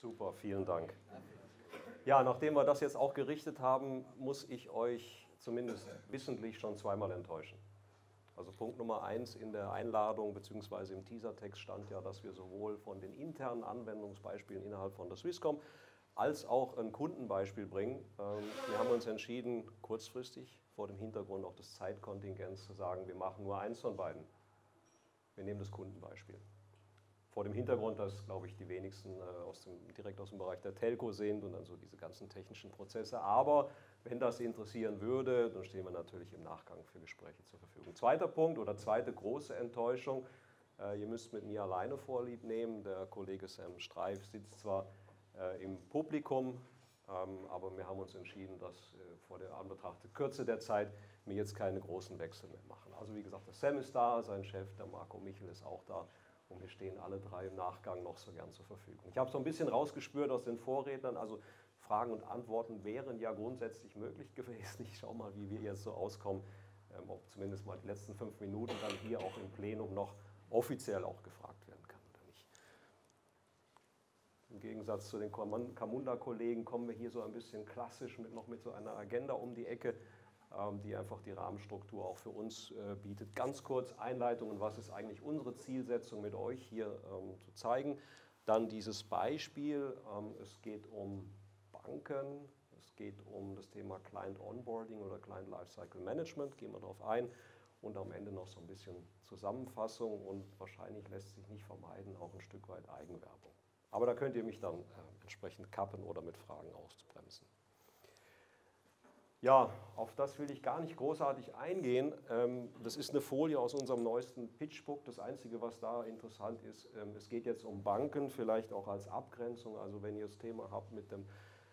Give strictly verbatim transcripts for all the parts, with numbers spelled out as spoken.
Super, vielen Dank. Ja, nachdem wir das jetzt auch gerichtet haben, muss ich euch zumindest wissentlich schon zweimal enttäuschen. Also Punkt Nummer eins in der Einladung bzw. im Teasertext stand ja, dass wir sowohl von den internen Anwendungsbeispielen innerhalb von der Swisscom als auch ein Kundenbeispiel bringen. Wir haben uns entschieden, kurzfristig vor dem Hintergrund auch des Zeitkontingents zu sagen, wir machen nur eins von beiden. Wir nehmen das Kundenbeispiel. Vor dem Hintergrund, dass, glaube ich, die wenigsten aus dem, direkt aus dem Bereich der Telco sind und dann so diese ganzen technischen Prozesse. Aber wenn das interessieren würde, dann stehen wir natürlich im Nachgang für Gespräche zur Verfügung. Zweiter Punkt oder zweite große Enttäuschung. Äh, ihr müsst mit mir alleine Vorlieb nehmen. Der Kollege Sam Streif sitzt zwar äh, im Publikum, ähm, aber wir haben uns entschieden, dass äh, vor der Anbetracht der Kürze der Zeit wir jetzt keine großen Wechsel mehr machen. Also wie gesagt, der Sam ist da, sein Chef, der Marco Michel ist auch da. Und wir stehen alle drei im Nachgang noch so gern zur Verfügung. Ich habe so ein bisschen rausgespürt aus den Vorrednern, also Fragen und Antworten wären ja grundsätzlich möglich gewesen. Ich schaue mal, wie wir jetzt so auskommen, ähm, ob zumindest mal die letzten fünf Minuten dann hier auch im Plenum noch offiziell auch gefragt werden kann oder nicht. Im Gegensatz zu den Camunda-Kollegen kommen wir hier so ein bisschen klassisch mit, noch mit so einer Agenda um die Ecke, die einfach die Rahmenstruktur auch für uns äh, bietet. Ganz kurz Einleitungen, was ist eigentlich unsere Zielsetzung mit euch hier ähm, zu zeigen. Dann dieses Beispiel, ähm, es geht um Banken, es geht um das Thema Client Onboarding oder Client Lifecycle Management, gehen wir darauf ein. Und am Ende noch so ein bisschen Zusammenfassung und wahrscheinlich lässt sich nicht vermeiden, auch ein Stück weit Eigenwerbung. Aber da könnt ihr mich dann äh, entsprechend kappen oder mit Fragen ausbremsen. Ja, auf das will ich gar nicht großartig eingehen. Das ist eine Folie aus unserem neuesten Pitchbook. Das Einzige, was da interessant ist, es geht jetzt um Banken, vielleicht auch als Abgrenzung. Also wenn ihr das Thema habt mit dem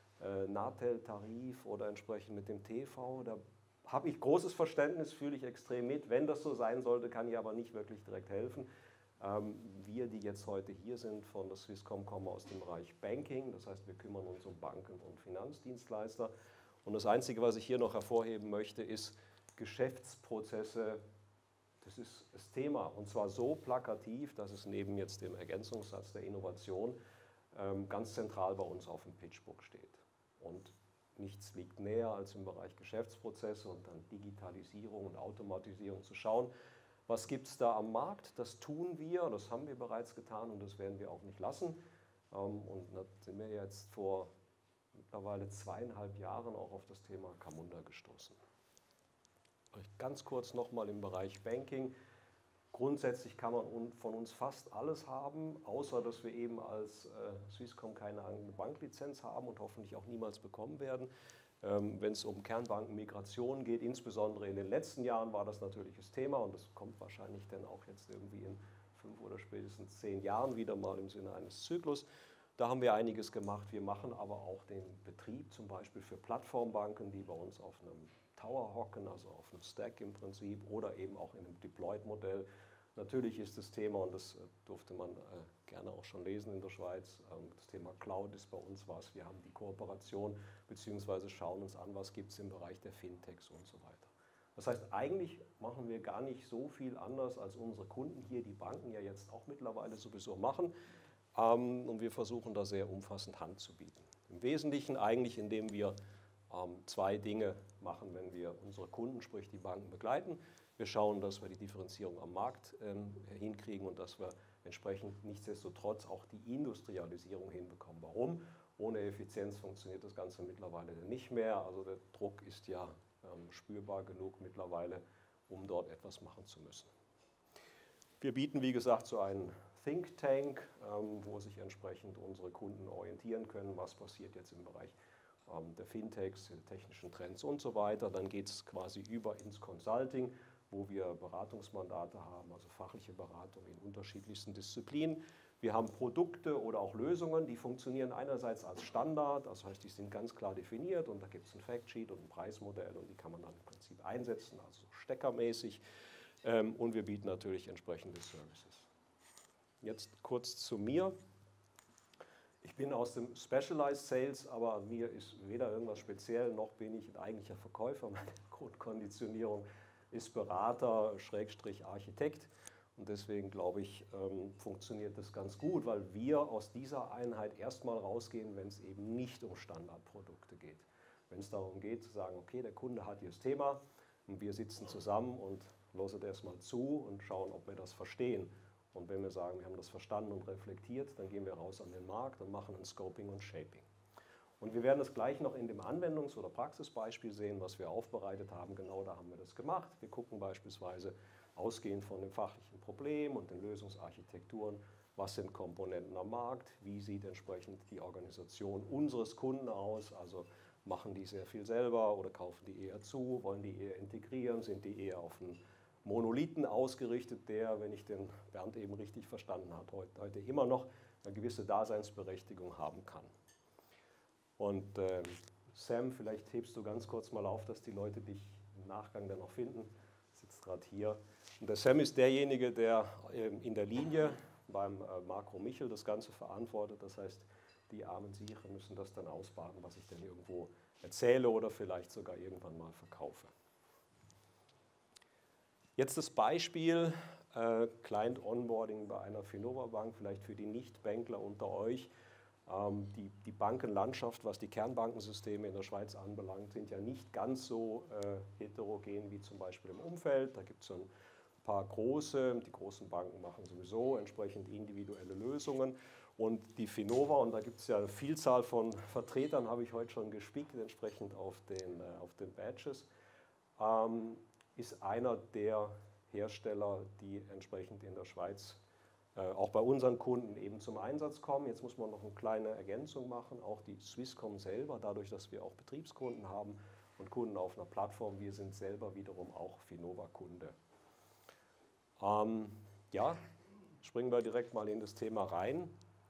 Natel-Tarif oder entsprechend mit dem T V, da habe ich großes Verständnis, fühle ich extrem mit. Wenn das so sein sollte, kann ich aber nicht wirklich direkt helfen. Wir, die jetzt heute hier sind von der Swisscom, kommen aus dem Bereich Banking. Das heißt, wir kümmern uns um Banken und Finanzdienstleister. Und das Einzige, was ich hier noch hervorheben möchte, ist Geschäftsprozesse. Das ist das Thema und zwar so plakativ, dass es neben jetzt dem Ergänzungssatz der Innovation ähm, ganz zentral bei uns auf dem Pitchbook steht. Und nichts liegt näher, als im Bereich Geschäftsprozesse und dann Digitalisierung und Automatisierung zu schauen. Was gibt es da am Markt? Das tun wir, das haben wir bereits getan und das werden wir auch nicht lassen. Ähm, und da sind wir jetzt vor mittlerweile zweieinhalb Jahren auch auf das Thema Camunda gestoßen. Ganz kurz nochmal im Bereich Banking. Grundsätzlich kann man von uns fast alles haben, außer dass wir eben als äh, Swisscom keine eigene Banklizenz haben und hoffentlich auch niemals bekommen werden. Ähm, wenn es um Kernbankenmigration geht, insbesondere in den letzten Jahren war das natürlich das Thema und das kommt wahrscheinlich dann auch jetzt irgendwie in fünf oder spätestens zehn Jahren wieder mal im Sinne eines Zyklus. Da haben wir einiges gemacht. Wir machen aber auch den Betrieb zum Beispiel für Plattformbanken, die bei uns auf einem Tower hocken, also auf einem Stack im Prinzip oder eben auch in einem Deployed-Modell. Natürlich ist das Thema, und das durfte man äh, gerne auch schon lesen in der Schweiz, ähm, das Thema Cloud ist bei uns was. Wir haben die Kooperation bzw. schauen uns an, was gibt es im Bereich der Fintechs und so weiter. Das heißt, eigentlich machen wir gar nicht so viel anders, als unsere Kunden hier, die Banken ja jetzt auch mittlerweile sowieso machen. Ähm, und wir versuchen da sehr umfassend Hand zu bieten. Im Wesentlichen eigentlich, indem wir ähm, zwei Dinge machen, wenn wir unsere Kunden, sprich die Banken, begleiten. Wir schauen, dass wir die Differenzierung am Markt ähm, hinkriegen und dass wir entsprechend nichtsdestotrotz auch die Industrialisierung hinbekommen. Warum? Ohne Effizienz funktioniert das Ganze mittlerweile nicht mehr. Also der Druck ist ja ähm, spürbar genug mittlerweile, um dort etwas machen zu müssen. Wir bieten, wie gesagt, so einen Think Tank, ähm, wo sich entsprechend unsere Kunden orientieren können, was passiert jetzt im Bereich ähm, der Fintechs, der technischen Trends und so weiter. Dann geht es quasi über ins Consulting, wo wir Beratungsmandate haben, also fachliche Beratung in unterschiedlichsten Disziplinen. Wir haben Produkte oder auch Lösungen, die funktionieren einerseits als Standard, das heißt, die sind ganz klar definiert und da gibt es ein Factsheet und ein Preismodell und die kann man dann im Prinzip einsetzen, also steckermäßig. Ähm, und wir bieten natürlich entsprechende Services. Jetzt kurz zu mir. Ich bin aus dem Specialized Sales, aber an mir ist weder irgendwas speziell, noch bin ich ein eigentlicher Verkäufer. Meine Grundkonditionierung ist Berater, Schrägstrich Architekt. Und deswegen glaube ich, ähm, funktioniert das ganz gut, weil wir aus dieser Einheit erstmal rausgehen, wenn es eben nicht um Standardprodukte geht. Wenn es darum geht zu sagen, okay, der Kunde hat hier das Thema und wir sitzen zusammen und hören erstmal zu und schauen, ob wir das verstehen. Und wenn wir sagen, wir haben das verstanden und reflektiert, dann gehen wir raus an den Markt und machen ein Scoping und Shaping. Und wir werden das gleich noch in dem Anwendungs- oder Praxisbeispiel sehen, was wir aufbereitet haben. Genau da haben wir das gemacht. Wir gucken beispielsweise, ausgehend von dem fachlichen Problem und den Lösungsarchitekturen, was sind Komponenten am Markt, wie sieht entsprechend die Organisation unseres Kunden aus, also machen die sehr viel selber oder kaufen die eher zu, wollen die eher integrieren, sind die eher auf einen Monolithen ausgerichtet, der, wenn ich den Bernd eben richtig verstanden habe, heute immer noch eine gewisse Daseinsberechtigung haben kann. Und äh, Sam, vielleicht hebst du ganz kurz mal auf, dass die Leute dich im Nachgang dann noch finden. Sitzt gerade hier. Und der Sam ist derjenige, der äh, in der Linie beim äh, Marco Michel das Ganze verantwortet. Das heißt, die armen Siecher müssen das dann ausbaden, was ich dann irgendwo erzähle oder vielleicht sogar irgendwann mal verkaufe. Jetzt das Beispiel äh, Client Onboarding bei einer Finova Bank, vielleicht für die Nicht-Bankler unter euch. Ähm, die, die Bankenlandschaft, was die Kernbankensysteme in der Schweiz anbelangt, sind ja nicht ganz so äh, heterogen wie zum Beispiel im Umfeld. Da gibt es ein paar große, die großen Banken machen sowieso entsprechend individuelle Lösungen. Und die Finova, und da gibt es ja eine Vielzahl von Vertretern, habe ich heute schon gespickt, entsprechend auf den, äh, auf den Badges, ähm, ist einer der Hersteller, die entsprechend in der Schweiz äh, auch bei unseren Kunden eben zum Einsatz kommen. Jetzt muss man noch eine kleine Ergänzung machen, auch die Swisscom selber, dadurch, dass wir auch Betriebskunden haben und Kunden auf einer Plattform, wir sind selber wiederum auch Finova-Kunde. Ähm, ja, springen wir direkt mal in das Thema rein.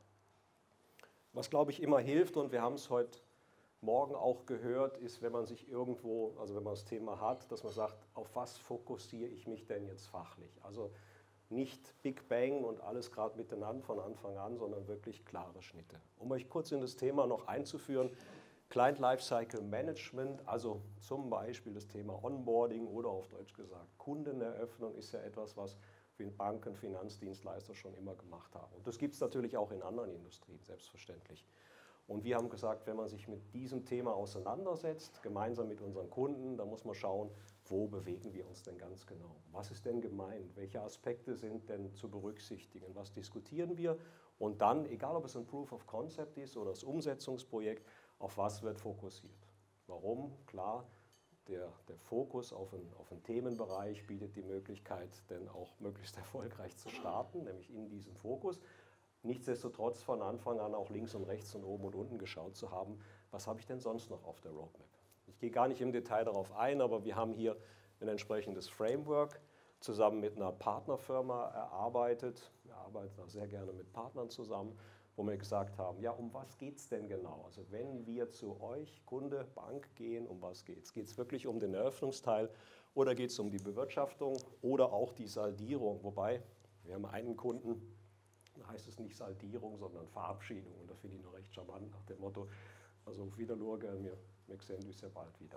Was, glaube ich, immer hilft, und wir haben es heute Morgen auch gehört, ist, wenn man sich irgendwo, also wenn man das Thema hat, dass man sagt, auf was fokussiere ich mich denn jetzt fachlich? Also nicht Big Bang und alles gerade miteinander von Anfang an, sondern wirklich klare Schnitte. Um euch kurz in das Thema noch einzuführen, Client Lifecycle Management, also zum Beispiel das Thema Onboarding oder auf Deutsch gesagt Kundeneröffnung, ist ja etwas, was Banken, Finanzdienstleister schon immer gemacht haben. Und das gibt es natürlich auch in anderen Industrien, selbstverständlich. Und wir haben gesagt, wenn man sich mit diesem Thema auseinandersetzt, gemeinsam mit unseren Kunden, dann muss man schauen, wo bewegen wir uns denn ganz genau? Was ist denn gemeint? Welche Aspekte sind denn zu berücksichtigen? Was diskutieren wir? Und dann, egal ob es ein Proof of Concept ist oder das Umsetzungsprojekt, auf was wird fokussiert? Warum? Klar, der, der Fokus auf einen, auf einen Themenbereich bietet die Möglichkeit, denn auch möglichst erfolgreich zu starten, nämlich in diesem Fokus. Nichtsdestotrotz von Anfang an auch links und rechts und oben und unten geschaut zu haben, was habe ich denn sonst noch auf der Roadmap? Ich gehe gar nicht im Detail darauf ein, aber wir haben hier ein entsprechendes Framework zusammen mit einer Partnerfirma erarbeitet. Wir arbeiten auch sehr gerne mit Partnern zusammen, wo wir gesagt haben, ja, um was geht es denn genau? Also wenn wir zu euch, Kunde, Bank gehen, um was geht es? Geht es wirklich um den Eröffnungsteil oder geht es um die Bewirtschaftung oder auch die Saldierung? Wobei, wir haben einen Kunden, da heißt es nicht Saldierung, sondern Verabschiedung. Und das finde ich noch recht charmant nach dem Motto, also auf Wiedersehen, wir, wir sehen uns ja bald wieder.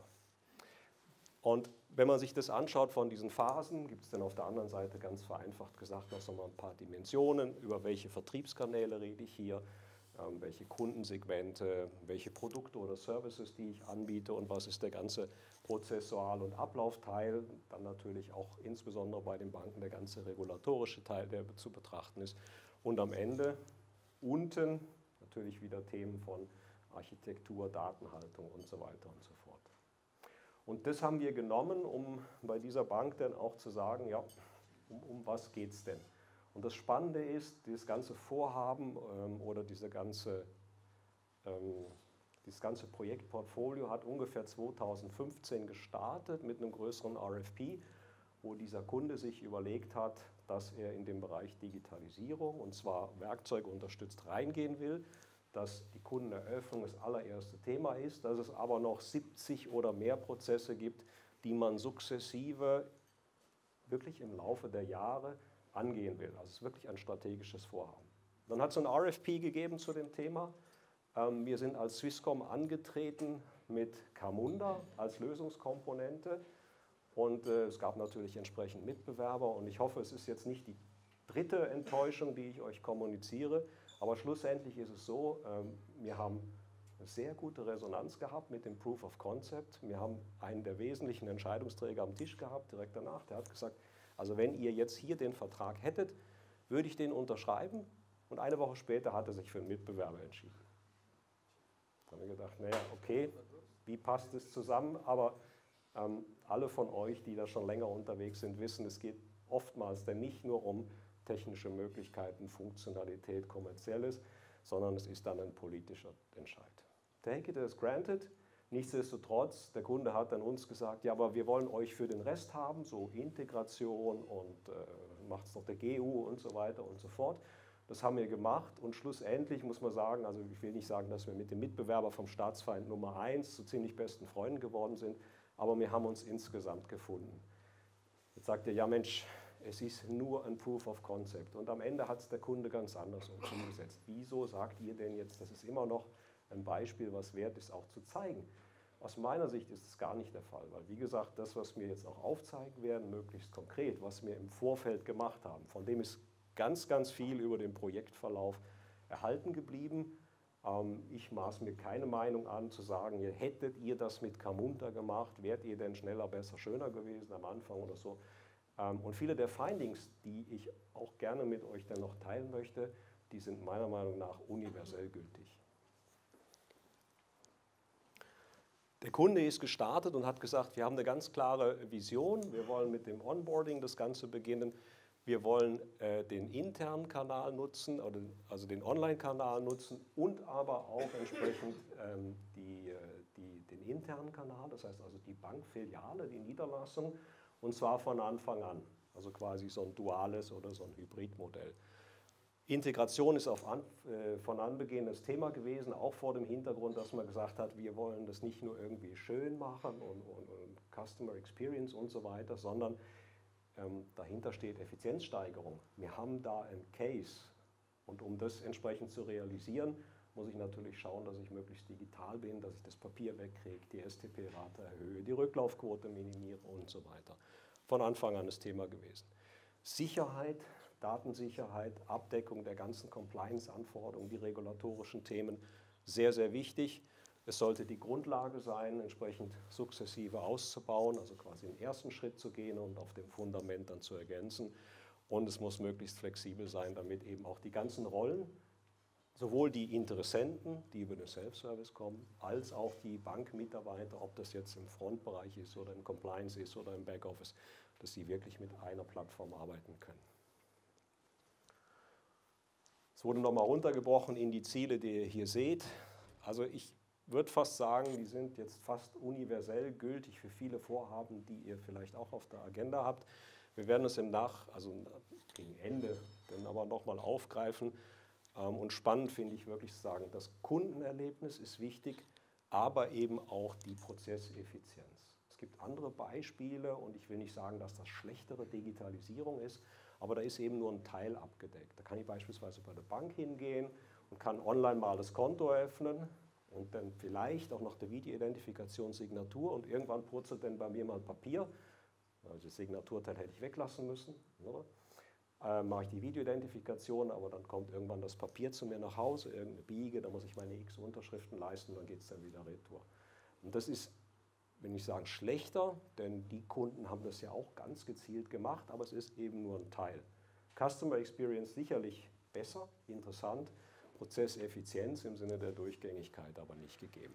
Und wenn man sich das anschaut von diesen Phasen, gibt es dann auf der anderen Seite ganz vereinfacht gesagt noch so mal ein paar Dimensionen, über welche Vertriebskanäle rede ich hier, ähm, welche Kundensegmente, welche Produkte oder Services, die ich anbiete und was ist der ganze Prozessual- und Ablaufteil, dann natürlich auch insbesondere bei den Banken der ganze regulatorische Teil, der zu betrachten ist. Und am Ende unten natürlich wieder Themen von Architektur, Datenhaltung und so weiter und so fort. Und das haben wir genommen, um bei dieser Bank dann auch zu sagen, ja, um, um was geht es denn? Und das Spannende ist, dieses ganze Vorhaben ähm, oder diese ganze, ähm, dieses ganze Projektportfolio hat ungefähr zweitausendfünfzehn gestartet mit einem größeren R F P, wo dieser Kunde sich überlegt hat, dass er in den Bereich Digitalisierung und zwar werkzeugunterstützt reingehen will, dass die Kundeneröffnung das allererste Thema ist, dass es aber noch siebzig oder mehr Prozesse gibt, die man sukzessive wirklich im Laufe der Jahre angehen will. Also es ist wirklich ein strategisches Vorhaben. Dann hat es ein R F P gegeben zu dem Thema. Wir sind als Swisscom angetreten mit Camunda als Lösungskomponente und es gab natürlich entsprechend Mitbewerber und ich hoffe, es ist jetzt nicht die dritte Enttäuschung, die ich euch kommuniziere. Aber schlussendlich ist es so, ähm, wir haben eine sehr gute Resonanz gehabt mit dem Proof of Concept. Wir haben einen der wesentlichen Entscheidungsträger am Tisch gehabt, direkt danach. Der hat gesagt, also wenn ihr jetzt hier den Vertrag hättet, würde ich den unterschreiben. Und eine Woche später hat er sich für einen Mitbewerber entschieden. Da haben wir gedacht, naja, okay, wie passt es zusammen? Aber ähm, alle von euch, die da schon länger unterwegs sind, wissen, es geht oftmals dann nicht nur um technische Möglichkeiten, Funktionalität, Kommerzielles, sondern es ist dann ein politischer Entscheid. Take it as granted. Nichtsdestotrotz, der Kunde hat dann uns gesagt, ja, aber wir wollen euch für den Rest haben, so Integration und äh, macht es noch der G U und so weiter und so fort. Das haben wir gemacht und schlussendlich muss man sagen, also ich will nicht sagen, dass wir mit dem Mitbewerber vom Staatsfeind Nummer eins so ziemlich besten Freunden geworden sind, aber wir haben uns insgesamt gefunden. Jetzt sagt ihr, ja Mensch, es ist nur ein Proof of Concept und am Ende hat es der Kunde ganz anders umgesetzt. Wieso sagt ihr denn jetzt, das ist immer noch ein Beispiel, was wert ist, auch zu zeigen? Aus meiner Sicht ist es gar nicht der Fall, weil wie gesagt, das, was wir jetzt auch aufzeigen werden, möglichst konkret, was wir im Vorfeld gemacht haben, von dem ist ganz, ganz viel über den Projektverlauf erhalten geblieben. Ähm, ich maß mir keine Meinung an, zu sagen, hättet ihr das mit Camunda gemacht, wärt ihr denn schneller, besser, schöner gewesen am Anfang oder so. Ähm, und viele der Findings, die ich auch gerne mit euch dann noch teilen möchte, die sind meiner Meinung nach universell gültig. Der Kunde ist gestartet und hat gesagt, wir haben eine ganz klare Vision, wir wollen mit dem Onboarding das Ganze beginnen, wir wollen äh, den internen Kanal nutzen, oder, also den Online-Kanal nutzen und aber auch entsprechend ähm, die, die, den internen Kanal, das heißt also die Bankfiliale, die Niederlassung, und zwar von Anfang an, also quasi so ein duales oder so ein Hybridmodell. Integration ist auf an, äh, von Anbeginn das Thema gewesen, auch vor dem Hintergrund, dass man gesagt hat, wir wollen das nicht nur irgendwie schön machen und, und, und Customer Experience und so weiter, sondern ähm, dahinter steht Effizienzsteigerung. Wir haben da einen Case und um das entsprechend zu realisieren, muss ich natürlich schauen, dass ich möglichst digital bin, dass ich das Papier wegkriege, die S T P-Rate erhöhe, die Rücklaufquote minimiere und so weiter. Von Anfang an das Thema gewesen. Sicherheit, Datensicherheit, Abdeckung der ganzen Compliance-Anforderungen, die regulatorischen Themen, sehr, sehr wichtig. Es sollte die Grundlage sein, entsprechend sukzessive auszubauen, also quasi den ersten Schritt zu gehen und auf dem Fundament dann zu ergänzen. Und es muss möglichst flexibel sein, damit eben auch die ganzen Rollen, sowohl die Interessenten, die über den Self-Service kommen, als auch die Bankmitarbeiter, ob das jetzt im Frontbereich ist oder im Compliance ist oder im Backoffice, dass sie wirklich mit einer Plattform arbeiten können. Es wurde nochmal runtergebrochen in die Ziele, die ihr hier seht. Also ich würde fast sagen, die sind jetzt fast universell gültig für viele Vorhaben, die ihr vielleicht auch auf der Agenda habt. Wir werden es im Nach, also gegen Ende, dann aber nochmal aufgreifen. Und spannend finde ich wirklich zu sagen, das Kundenerlebnis ist wichtig, aber eben auch die Prozesseffizienz. Es gibt andere Beispiele und ich will nicht sagen, dass das schlechtere Digitalisierung ist, aber da ist eben nur ein Teil abgedeckt. Da kann ich beispielsweise bei der Bank hingehen und kann online mal das Konto eröffnen und dann vielleicht auch noch der Videoidentifikation Signatur und irgendwann purzelt dann bei mir mal Papier. Also das Signaturteil hätte ich weglassen müssen. Oder? Äh, mache ich die Videoidentifikation, aber dann kommt irgendwann das Papier zu mir nach Hause, irgendeine Biege, da muss ich meine x Unterschriften leisten und dann geht es dann wieder retour. Und das ist, wenn ich sagen, schlechter, denn die Kunden haben das ja auch ganz gezielt gemacht, aber es ist eben nur ein Teil. Customer Experience sicherlich besser, interessant, Prozesseffizienz im Sinne der Durchgängigkeit aber nicht gegeben.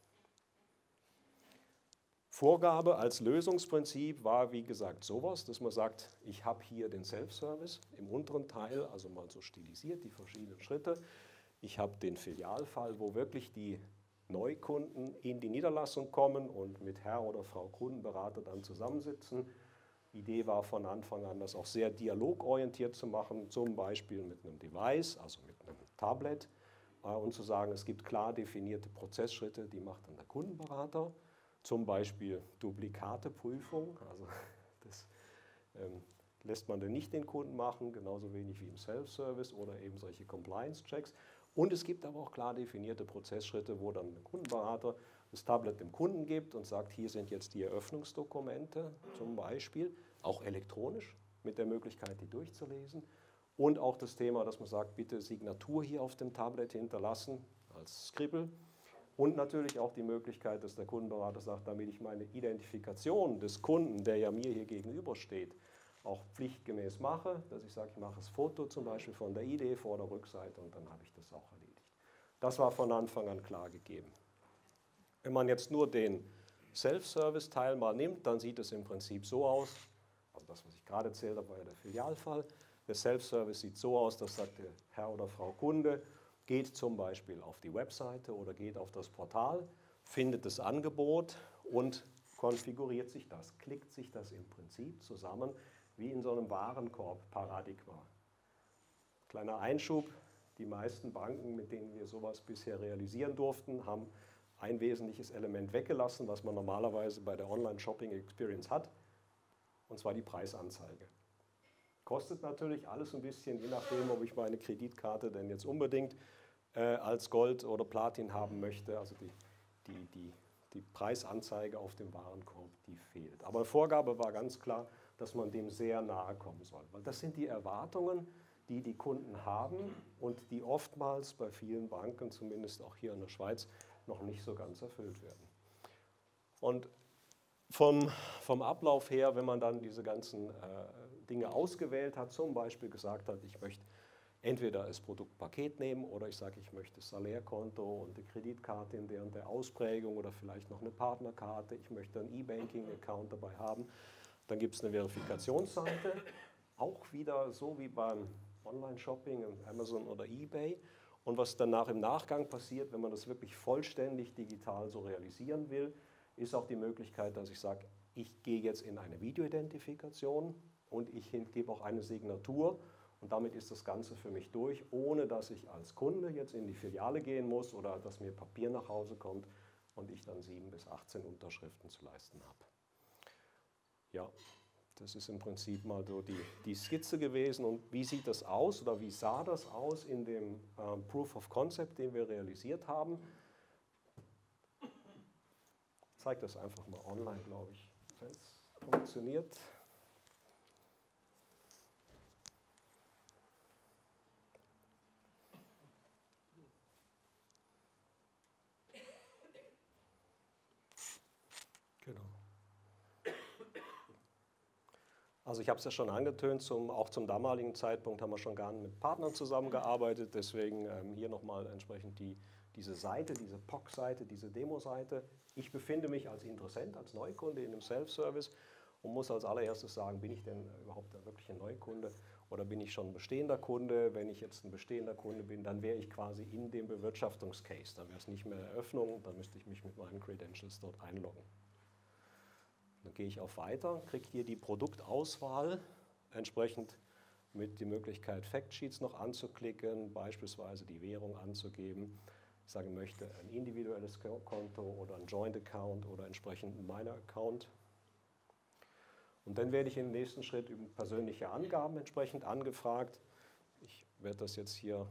Vorgabe als Lösungsprinzip war, wie gesagt, sowas, dass man sagt, ich habe hier den Self-Service im unteren Teil, also mal so stilisiert, die verschiedenen Schritte. Ich habe den Filialfall, wo wirklich die Neukunden in die Niederlassung kommen und mit Herr oder Frau Kundenberater dann zusammensitzen. Die Idee war von Anfang an, das auch sehr dialogorientiert zu machen, zum Beispiel mit einem Device, also mit einem Tablet, und zu sagen, es gibt klar definierte Prozessschritte, die macht dann der Kundenberater. Zum Beispiel Duplikateprüfung, also das ähm, lässt man dann nicht den Kunden machen, genauso wenig wie im Self-Service oder eben solche Compliance-Checks. Und es gibt aber auch klar definierte Prozessschritte, wo dann der Kundenberater das Tablet dem Kunden gibt und sagt, hier sind jetzt die Eröffnungsdokumente zum Beispiel, auch elektronisch mit der Möglichkeit, die durchzulesen. Und auch das Thema, dass man sagt, bitte Signatur hier auf dem Tablet hinterlassen als Scribble. Und natürlich auch die Möglichkeit, dass der Kundenberater sagt, damit ich meine Identifikation des Kunden, der ja mir hier gegenübersteht, auch pflichtgemäß mache, dass ich sage, ich mache das Foto zum Beispiel von der I D vor der Rückseite und dann habe ich das auch erledigt. Das war von Anfang an klar gegeben. Wenn man jetzt nur den Self-Service-Teil mal nimmt, dann sieht es im Prinzip so aus, also das, was ich gerade erzählt habe, war ja der Filialfall. Der Self-Service sieht so aus, dass sagt der Herr oder Frau Kunde, geht zum Beispiel auf die Webseite oder geht auf das Portal, findet das Angebot und konfiguriert sich das, klickt sich das im Prinzip zusammen wie in so einem Warenkorb-Paradigma. Kleiner Einschub, die meisten Banken, mit denen wir sowas bisher realisieren durften, haben ein wesentliches Element weggelassen, was man normalerweise bei der Online-Shopping-Experience hat, und zwar die Preisanzeige. Kostet natürlich alles ein bisschen, je nachdem, ob ich meine Kreditkarte denn jetzt unbedingt äh, als Gold oder Platin haben möchte. Also die, die, die, die Preisanzeige auf dem Warenkorb, die fehlt. Aber Vorgabe war ganz klar, dass man dem sehr nahe kommen soll. Weil das sind die Erwartungen, die die Kunden haben und die oftmals bei vielen Banken, zumindest auch hier in der Schweiz, noch nicht so ganz erfüllt werden. Und vom, vom Ablauf her, wenn man dann diese ganzen äh, Dinge ausgewählt hat, zum Beispiel gesagt hat, ich möchte entweder das Produktpaket nehmen oder ich sage, ich möchte das Salärkonto und die Kreditkarte in der und der Ausprägung oder vielleicht noch eine Partnerkarte, ich möchte einen E-Banking-Account dabei haben, dann gibt es eine Verifikationsseite, auch wieder so wie beim Online-Shopping, Amazon oder eBay. Und was danach im Nachgang passiert, wenn man das wirklich vollständig digital so realisieren will, ist auch die Möglichkeit, dass ich sage, ich gehe jetzt in eine Videoidentifikation und ich gebe auch eine Signatur und damit ist das Ganze für mich durch, ohne dass ich als Kunde jetzt in die Filiale gehen muss oder dass mir Papier nach Hause kommt und ich dann sieben bis achtzehn Unterschriften zu leisten habe. Ja, das ist im Prinzip mal so die, die Skizze gewesen. Und wie sieht das aus oder wie sah das aus in dem ähm, Proof of Concept, den wir realisiert haben? Ich zeige das einfach mal online, glaube ich, wenn es funktioniert. Genau. Also ich habe es ja schon angetönt, zum, auch zum damaligen Zeitpunkt haben wir schon gar nicht mit Partnern zusammengearbeitet, deswegen ähm, hier nochmal entsprechend die, diese Seite, diese P O C-Seite, diese Demo-Seite. Ich befinde mich als Interessent, als Neukunde in einem Self-Service und muss als allererstes sagen, bin ich denn überhaupt wirklich ein Neukunde oder bin ich schon ein bestehender Kunde? Wenn ich jetzt ein bestehender Kunde bin, dann wäre ich quasi in dem Bewirtschaftungscase, dann wäre es nicht mehr Eröffnung, dann müsste ich mich mit meinen Credentials dort einloggen. Dann gehe ich auf Weiter, kriege hier die Produktauswahl, entsprechend mit der Möglichkeit Factsheets noch anzuklicken, beispielsweise die Währung anzugeben. Ich sage, ich möchte ein individuelles Konto oder ein Joint Account oder entsprechend ein Minor Account. Und dann werde ich im nächsten Schritt über persönliche Angaben entsprechend angefragt. Ich werde das jetzt hier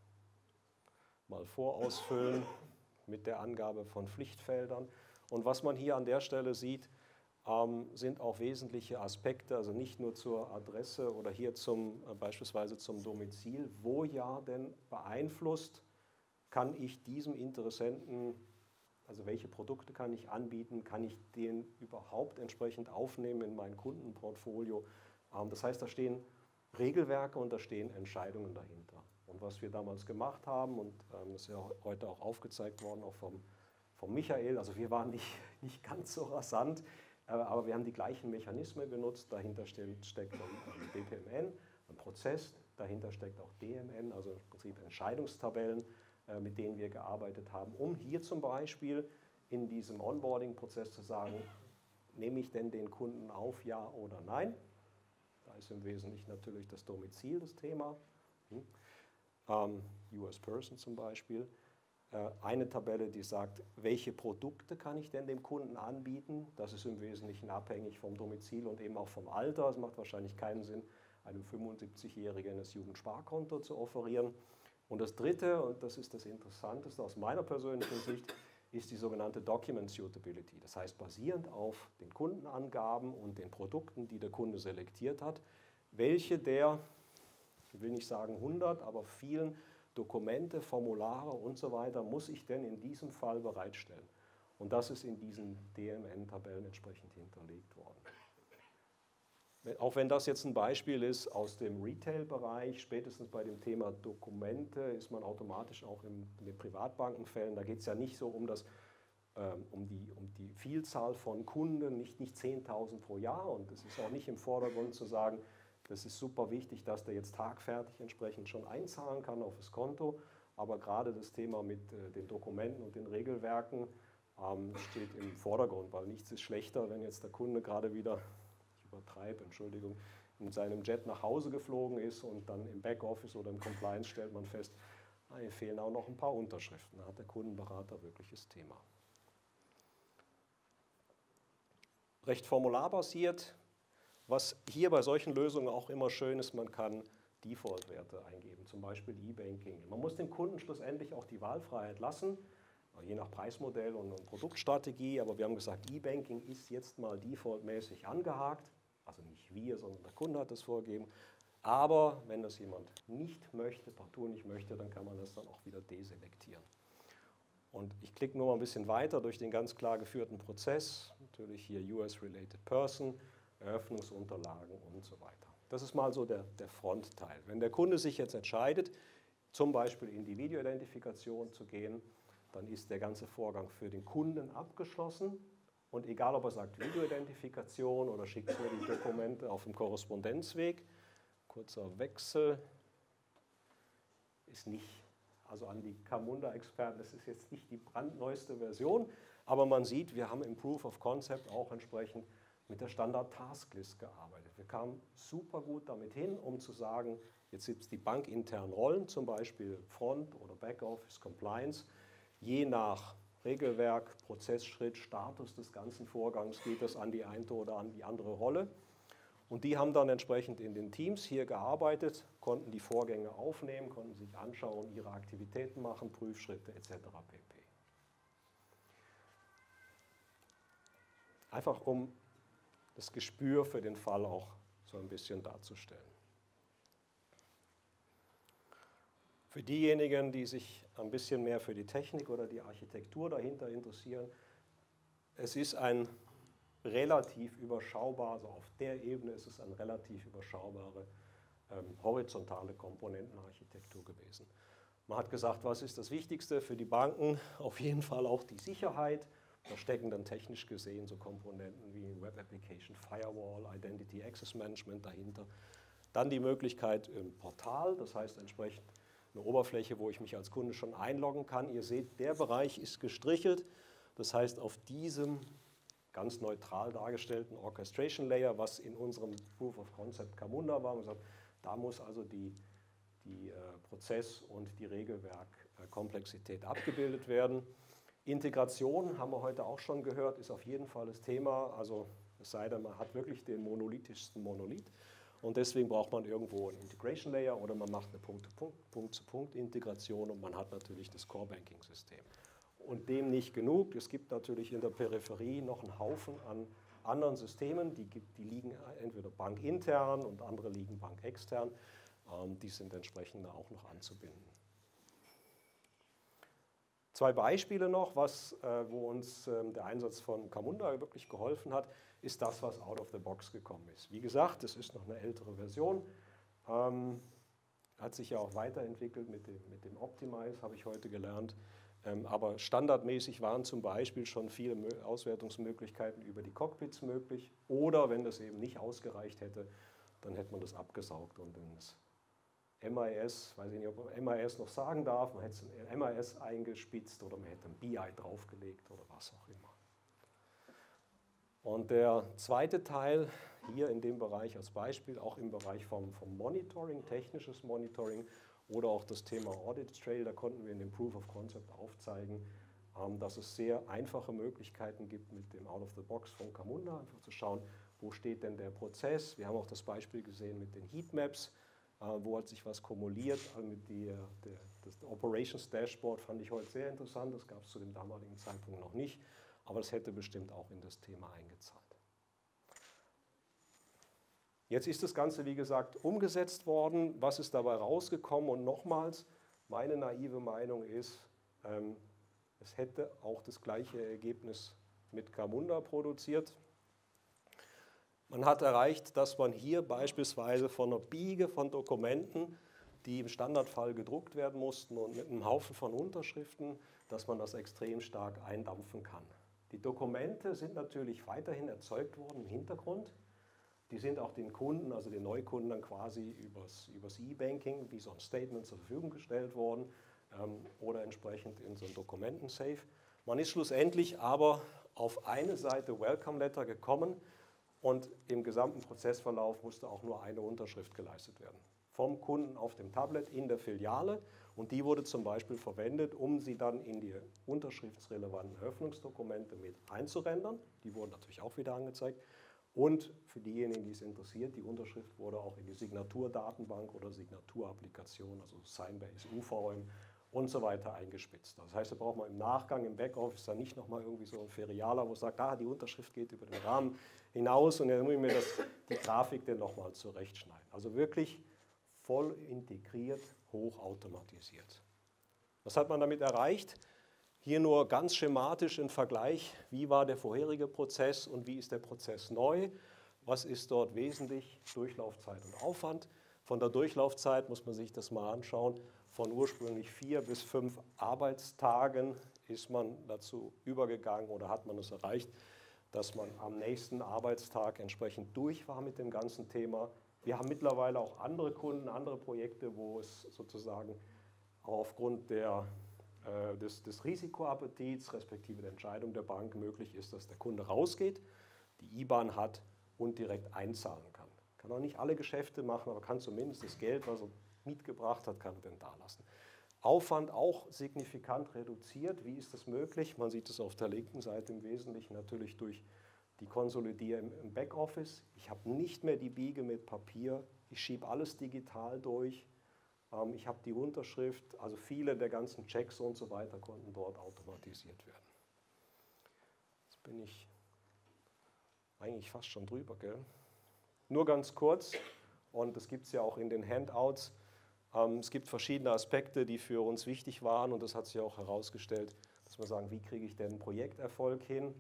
mal vorausfüllen mit der Angabe von Pflichtfeldern. Und was man hier an der Stelle sieht, Ähm, sind auch wesentliche Aspekte, also nicht nur zur Adresse oder hier zum, äh, beispielsweise zum Domizil, wo ja denn beeinflusst, kann ich diesem Interessenten, also welche Produkte kann ich anbieten, kann ich den überhaupt entsprechend aufnehmen in mein Kundenportfolio. Ähm, das heißt, da stehen Regelwerke und da stehen Entscheidungen dahinter. Und was wir damals gemacht haben, und ähm, das ist ja heute auch aufgezeigt worden, auch vom, vom Michael, also wir waren nicht, nicht ganz so rasant, aber wir haben die gleichen Mechanismen genutzt. Dahinter steckt ein B P M N, ein Prozess. Dahinter steckt auch D M N, also im Prinzip Entscheidungstabellen, mit denen wir gearbeitet haben, um hier zum Beispiel in diesem Onboarding-Prozess zu sagen, nehme ich denn den Kunden auf, ja oder nein? Da ist im Wesentlichen natürlich das Domizil das Thema. Hm. Ähm, U S Person zum Beispiel. Eine Tabelle, die sagt, welche Produkte kann ich denn dem Kunden anbieten. Das ist im Wesentlichen abhängig vom Domizil und eben auch vom Alter. Es macht wahrscheinlich keinen Sinn, einem fünfundsiebzigjährigen das Jugendsparkonto zu offerieren. Und das Dritte, und das ist das Interessanteste aus meiner persönlichen Sicht, ist die sogenannte Document Suitability. Das heißt, basierend auf den Kundenangaben und den Produkten, die der Kunde selektiert hat, welche der ich will nicht sagen hundert, aber vielen Dokumente, Formulare und so weiter muss ich denn in diesem Fall bereitstellen. Und das ist in diesen D M N-Tabellen entsprechend hinterlegt worden. Auch wenn das jetzt ein Beispiel ist aus dem Retail-Bereich, spätestens bei dem Thema Dokumente ist man automatisch auch in, in den Privatbankenfällen, da geht es ja nicht so um, das, ähm, um, die, um die Vielzahl von Kunden, nicht, nicht zehntausend pro Jahr, und es ist auch nicht im Vordergrund zu sagen, das ist super wichtig, dass der jetzt tagfertig entsprechend schon einzahlen kann auf das Konto, aber gerade das Thema mit äh, den Dokumenten und den Regelwerken ähm, steht im Vordergrund, weil nichts ist schlechter, wenn jetzt der Kunde gerade wieder übertreibe, Entschuldigung, in seinem Jet nach Hause geflogen ist und dann im Backoffice oder im Compliance stellt man fest, hier fehlen auch noch ein paar Unterschriften. Da hat der Kundenberater wirkliches Thema. Recht formularbasiert. Was hier bei solchen Lösungen auch immer schön ist, man kann Default-Werte eingeben, zum Beispiel E-Banking. Man muss dem Kunden schlussendlich auch die Wahlfreiheit lassen, je nach Preismodell und Produktstrategie, aber wir haben gesagt, E-Banking ist jetzt mal defaultmäßig angehakt. Also nicht wir, sondern der Kunde hat das vorgegeben. Aber wenn das jemand nicht möchte, partout nicht möchte, dann kann man das dann auch wieder deselektieren. Und ich klicke nur mal ein bisschen weiter durch den ganz klar geführten Prozess. Natürlich hier U S-Related Person, Eröffnungsunterlagen und so weiter. Das ist mal so der, der Frontteil. Wenn der Kunde sich jetzt entscheidet, zum Beispiel in die Videoidentifikation zu gehen, dann ist der ganze Vorgang für den Kunden abgeschlossen. Und egal, ob er sagt Videoidentifikation oder schickt mir die Dokumente auf dem Korrespondenzweg, kurzer Wechsel, ist nicht, also an die Camunda-Experten, das ist jetzt nicht die brandneueste Version, aber man sieht, wir haben im Proof of Concept auch entsprechend mit der Standard-Tasklist gearbeitet. Wir kamen super gut damit hin, um zu sagen, jetzt gibt es die bankinternen Rollen, zum Beispiel Front- oder Backoffice, Compliance, je nach Regelwerk, Prozessschritt, Status des ganzen Vorgangs geht es an die eine oder an die andere Rolle. Und die haben dann entsprechend in den Teams hier gearbeitet, konnten die Vorgänge aufnehmen, konnten sich anschauen, ihre Aktivitäten machen, Prüfschritte et cetera pp. Einfach um das Gespür für den Fall auch so ein bisschen darzustellen. Für diejenigen, die sich ein bisschen mehr für die Technik oder die Architektur dahinter interessieren, es ist ein relativ überschaubar, also auf der Ebene ist es eine relativ überschaubare ähm, horizontale Komponentenarchitektur gewesen. Man hat gesagt, was ist das Wichtigste für die Banken? Auf jeden Fall auch die Sicherheit. Da stecken dann technisch gesehen so Komponenten wie Web Application Firewall, Identity Access Management dahinter. Dann die Möglichkeit im Portal, das heißt entsprechend eine Oberfläche, wo ich mich als Kunde schon einloggen kann. Ihr seht, der Bereich ist gestrichelt. Das heißt, auf diesem ganz neutral dargestellten Orchestration Layer, was in unserem Proof of Concept Camunda war, gesagt, da muss also die, die äh, Prozess- und die Regelwerkkomplexität abgebildet werden. Integration, haben wir heute auch schon gehört, ist auf jeden Fall das Thema. Also es sei denn, man hat wirklich den monolithischsten Monolith. Und deswegen braucht man irgendwo einen Integration Layer oder man macht eine Punkt-zu-Punkt-Punkt-zu-Punkt-Integration und man hat natürlich das Core-Banking-System. Und dem nicht genug. Es gibt natürlich in der Peripherie noch einen Haufen an anderen Systemen, die, gibt, die liegen entweder bankintern und andere liegen bankextern. Ähm, die sind entsprechend auch noch anzubinden. Zwei Beispiele noch, was, äh, wo uns äh, der Einsatz von Camunda wirklich geholfen hat, ist das, was out of the box gekommen ist. Wie gesagt, es ist noch eine ältere Version, ähm, hat sich ja auch weiterentwickelt mit dem, mit dem Optimize, habe ich heute gelernt. Ähm, aber standardmäßig waren zum Beispiel schon viele Auswertungsmöglichkeiten über die Cockpits möglich. Oder wenn das eben nicht ausgereicht hätte, dann hätte man das abgesaugt und in das M I S, weiß ich nicht, ob man M I S noch sagen darf, man hätte es in M I S eingespitzt oder man hätte ein B I draufgelegt oder was auch immer. Und der zweite Teil hier in dem Bereich als Beispiel, auch im Bereich vom, vom Monitoring, technisches Monitoring oder auch das Thema Audit Trail, da konnten wir in dem Proof of Concept aufzeigen, ähm, dass es sehr einfache Möglichkeiten gibt mit dem Out of the Box von Camunda, einfach zu schauen, wo steht denn der Prozess. Wir haben auch das Beispiel gesehen mit den Heatmaps, äh, wo hat sich was kumuliert. Also mit die, der, das Operations Dashboard fand ich heute sehr interessant, das gab es zu dem damaligen Zeitpunkt noch nicht. Aber das hätte bestimmt auch in das Thema eingezahlt. Jetzt ist das Ganze, wie gesagt, umgesetzt worden. Was ist dabei rausgekommen? Und nochmals, meine naive Meinung ist, ähm, es hätte auch das gleiche Ergebnis mit Camunda produziert. Man hat erreicht, dass man hier beispielsweise von einer Biege von Dokumenten, die im Standardfall gedruckt werden mussten und mit einem Haufen von Unterschriften, dass man das extrem stark eindampfen kann. Die Dokumente sind natürlich weiterhin erzeugt worden im Hintergrund. Die sind auch den Kunden, also den Neukunden, dann quasi übers, übers E-Banking, wie so ein Statement zur Verfügung gestellt worden ähm, oder entsprechend in so ein Dokumentensafe. Man ist schlussendlich aber auf eine Seite Welcome Letter gekommen und im gesamten Prozessverlauf musste auch nur eine Unterschrift geleistet werden. Vom Kunden auf dem Tablet in der Filiale und die wurde zum Beispiel verwendet, um sie dann in die unterschriftsrelevanten Öffnungsdokumente mit einzurendern. Die wurden natürlich auch wieder angezeigt. Und für diejenigen, die es interessiert, die Unterschrift wurde auch in die Signaturdatenbank oder Signaturapplikation, also Signbase, U V M und so weiter eingespitzt. Das heißt, da braucht man im Nachgang im Backoffice dann nicht nochmal irgendwie so ein Ferialer, wo es sagt, ah, die Unterschrift geht über den Rahmen hinaus und dann muss ich mir das, die Grafik dann nochmal zurechtschneiden. Also wirklich voll integriert, hochautomatisiert. Was hat man damit erreicht? Hier nur ganz schematisch ein Vergleich, wie war der vorherige Prozess und wie ist der Prozess neu, was ist dort wesentlich, Durchlaufzeit und Aufwand. Von der Durchlaufzeit muss man sich das mal anschauen, von ursprünglich vier bis fünf Arbeitstagen ist man dazu übergegangen oder hat man es erreicht, dass man am nächsten Arbeitstag entsprechend durch war mit dem ganzen Thema. Wir haben mittlerweile auch andere Kunden, andere Projekte, wo es sozusagen aufgrund der Des, des Risikoappetits, respektive der Entscheidung der Bank möglich ist, dass der Kunde rausgeht, die I B A N hat und direkt einzahlen kann. Kann auch nicht alle Geschäfte machen, aber kann zumindest das Geld, was er mitgebracht hat, kann er dann da lassen. Aufwand auch signifikant reduziert. Wie ist das möglich? Man sieht es auf der linken Seite im Wesentlichen natürlich durch die Konsolidierung im Backoffice. Ich habe nicht mehr die Biege mit Papier, ich schiebe alles digital durch. Ich habe die Unterschrift, also viele der ganzen Checks und so weiter konnten dort automatisiert werden. Jetzt bin ich eigentlich fast schon drüber, gell? Nur ganz kurz, und das gibt es ja auch in den Handouts, es gibt verschiedene Aspekte, die für uns wichtig waren und das hat sich auch herausgestellt, dass wir sagen, wie kriege ich denn Projekterfolg hin?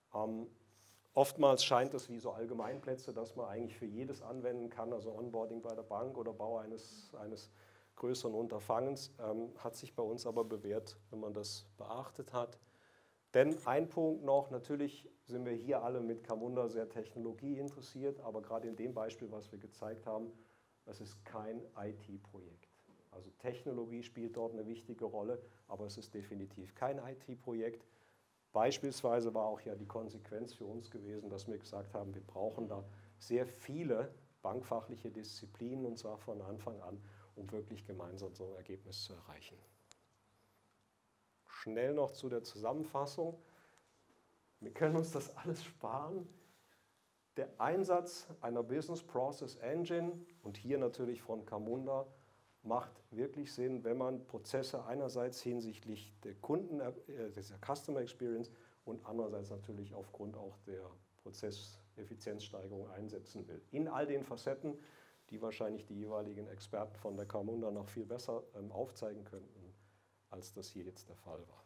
Oftmals scheint es wie so Allgemeinplätze, dass man eigentlich für jedes anwenden kann, also Onboarding bei der Bank oder Bau eines, eines größeren Unterfangens, ähm, hat sich bei uns aber bewährt, wenn man das beachtet hat. Denn ein Punkt noch, natürlich sind wir hier alle mit Camunda sehr Technologie interessiert, aber gerade in dem Beispiel, was wir gezeigt haben, es ist kein I T-Projekt. Also Technologie spielt dort eine wichtige Rolle, aber es ist definitiv kein I T-Projekt. Beispielsweise war auch ja die Konsequenz für uns gewesen, dass wir gesagt haben, wir brauchen da sehr viele bankfachliche Disziplinen und zwar von Anfang an, um wirklich gemeinsam so ein Ergebnis zu erreichen. Schnell noch zu der Zusammenfassung. Wir können uns das alles sparen. Der Einsatz einer Business Process Engine und hier natürlich von Camunda macht wirklich Sinn, wenn man Prozesse einerseits hinsichtlich der Kunden, äh, der Customer Experience und andererseits natürlich aufgrund auch der Prozesseffizienzsteigerung einsetzen will. In all den Facetten, die wahrscheinlich die jeweiligen Experten von der Camunda noch viel besser ähm, aufzeigen könnten, als das hier jetzt der Fall war.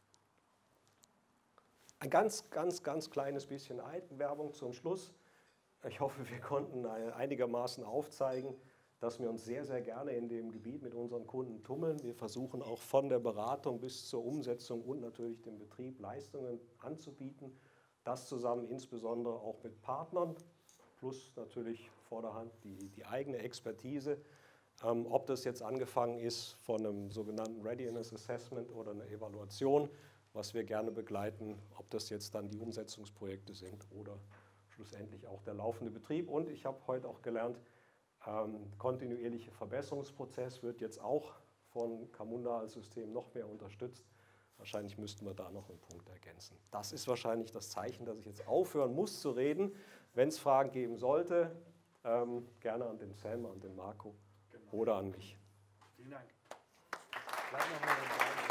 Ein ganz, ganz, ganz kleines bisschen Eigenwerbung zum Schluss. Ich hoffe, wir konnten einigermaßen aufzeigen, dass wir uns sehr, sehr gerne in dem Gebiet mit unseren Kunden tummeln. Wir versuchen auch von der Beratung bis zur Umsetzung und natürlich dem Betrieb Leistungen anzubieten. Das zusammen insbesondere auch mit Partnern, plus natürlich vorderhand die, die eigene Expertise. Ähm, ob das jetzt angefangen ist von einem sogenannten Readiness Assessment oder einer Evaluation, was wir gerne begleiten, ob das jetzt dann die Umsetzungsprojekte sind oder schlussendlich auch der laufende Betrieb. Und ich habe heute auch gelernt, ähm, kontinuierlicher Verbesserungsprozess wird jetzt auch von Camunda als System noch mehr unterstützt. Wahrscheinlich müssten wir da noch einen Punkt ergänzen. Das ist wahrscheinlich das Zeichen, dass ich jetzt aufhören muss zu reden. Wenn es Fragen geben sollte, ähm, gerne an den Sam, an den Marco genau. oder an mich. Vielen Dank. Bleib noch mal dabei.